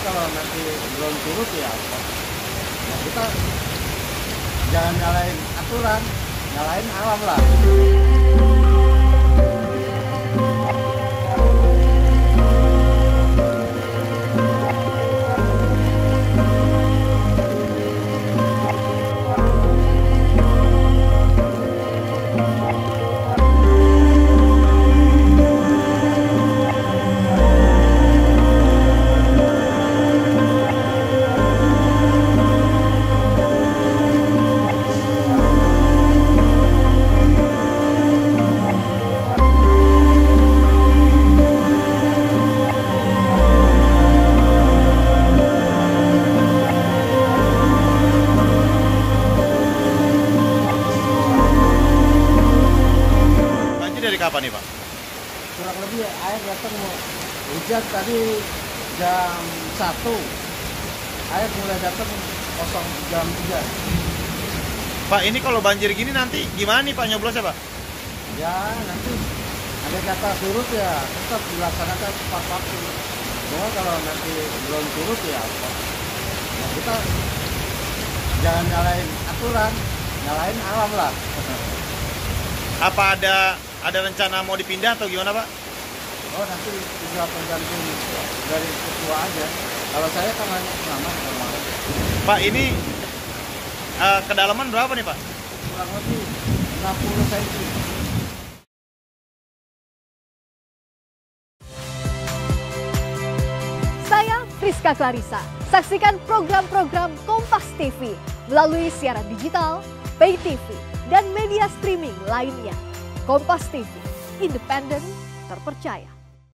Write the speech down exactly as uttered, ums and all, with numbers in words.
kalau nanti belum turut ya apa? Nah, kita jangan nyalain aturan, nyalain alam lah. Dari kapan nih Pak? Kurang lebih air datang hujan tadi jam satu, air mulai datang kosong jam tiga. Pak, ini kalau banjir gini nanti gimana nih Pak nyoblosnya Pak? Ya nanti ada kata surut ya tetap dilaksanakan tepat waktu. Cuma kalau nanti belum surut ya apa? Nah, kita jangan nyalain aturan, nyalain alam lah. Apa ada ada rencana mau dipindah atau gimana Pak? Oh nanti tinggal tergantung dari ketua aja. Kalau saya kan hanya pengaman kemarin. Pak, ini uh, kedalaman berapa nih Pak? Kurang lebih enam puluh sentimeter. Saya Friska Clarissa. Saksikan program-program Kompas T V melalui siaran digital, pay T V, dan media streaming lainnya. Kompas T V, independen, terpercaya.